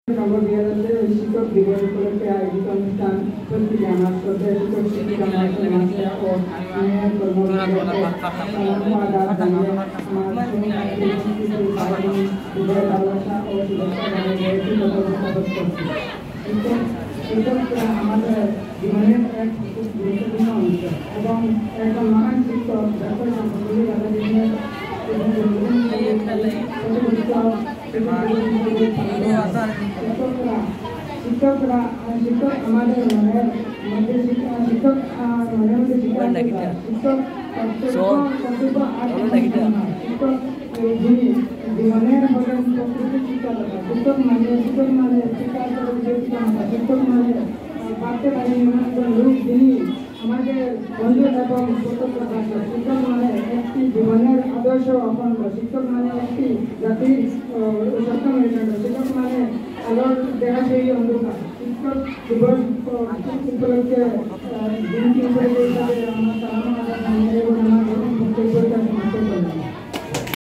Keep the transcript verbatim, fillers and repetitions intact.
খবর দেওয়া যাচ্ছে শিক্ষক দিবস উপলক্ষে আয়োজিত অনুষ্ঠান প্রস্তুতি আমার শ্রদ্ধেয় শিক্ষক শিক্ষিকা মাস্টার ও ভালোবাসা ও শুভেচ্ছা শিক্ষকরা আমাদের জীবনের এক খুব গুরুত্বপূর্ণ অংশ এবং একজন মহান শিক্ষক যখন শিক্ষকরা শিক্ষক আমাদের মনের মধ্যে শিক্ষক মনের মধ্যে শিক্ষক শিক্ষক যিনি জীবনের হলেন প্রকৃতি শিক্ষাদাতা শিক্ষক মানে শিক্ষক মানে শিক্ষা শিক্ষক মানে পাঠ্য পারি লোক যিনি আমাদের বন্ধু এবং শিক্ষক মানে একটি জীবনের আদর্শ অখণ্ড শিক্ষক মানে একটি জাতির সত্য মেরুদণ্ড শিক্ষক মানে আলোর দেখা সেই অন্ধকার শিক্ষক দিবস উপলক্ষে